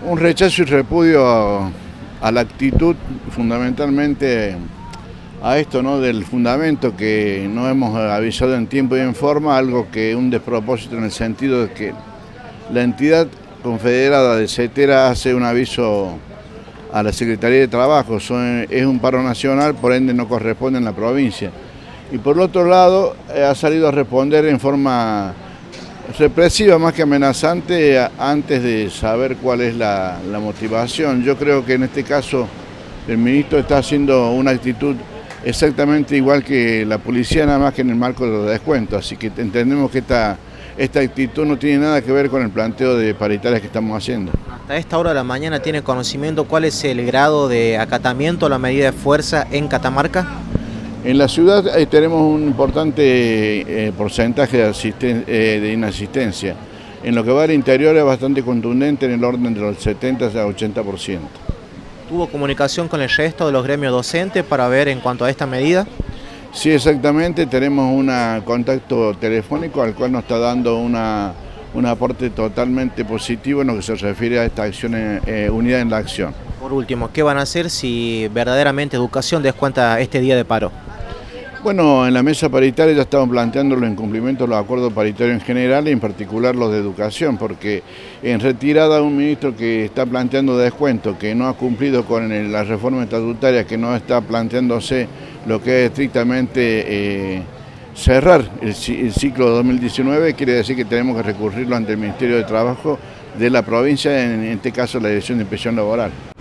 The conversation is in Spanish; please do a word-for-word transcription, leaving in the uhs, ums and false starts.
Un rechazo y repudio a, a la actitud, fundamentalmente a esto, ¿no?, del fundamento que no hemos avisado en tiempo y en forma, algo que es un despropósito en el sentido de que la entidad confederada de CETERA hace un aviso a la Secretaría de Trabajo, son, es un paro nacional, por ende no corresponde en la provincia. Y por el otro lado, eh, ha salido a responder en forma represiva más que amenazante antes de saber cuál es la, la motivación. Yo creo que en este caso el ministro está haciendo una actitud exactamente igual que la policía, nada más que en el marco de los descuentos, así que entendemos que esta, esta actitud no tiene nada que ver con el planteo de paritarias que estamos haciendo. Hasta esta hora de la mañana, ¿tiene conocimiento cuál es el grado de acatamiento a la medida de fuerza en Catamarca? En la ciudad eh, tenemos un importante eh, porcentaje de, asisten eh, de inasistencia. En lo que va al interior es bastante contundente, en el orden de los setenta a ochenta por ciento. ¿Tuvo comunicación con el resto de los gremios docentes para ver en cuanto a esta medida? Sí, exactamente. Tenemos un contacto telefónico al cual nos está dando una, un aporte totalmente positivo en lo que se refiere a esta acción eh, unida en la acción. Por último, ¿qué van a hacer si verdaderamente Educación descuenta este día de paro? Bueno, en la mesa paritaria ya estamos planteando los incumplimientos de los acuerdos paritarios en general y en particular los de educación, porque en retirada un ministro que está planteando descuento, que no ha cumplido con el, la reforma estatutaria, que no está planteándose lo que es estrictamente eh, cerrar el, el ciclo de dos mil diecinueve, quiere decir que tenemos que recurrirlo ante el Ministerio de Trabajo de la provincia, en, en este caso la Dirección de Inspección Laboral.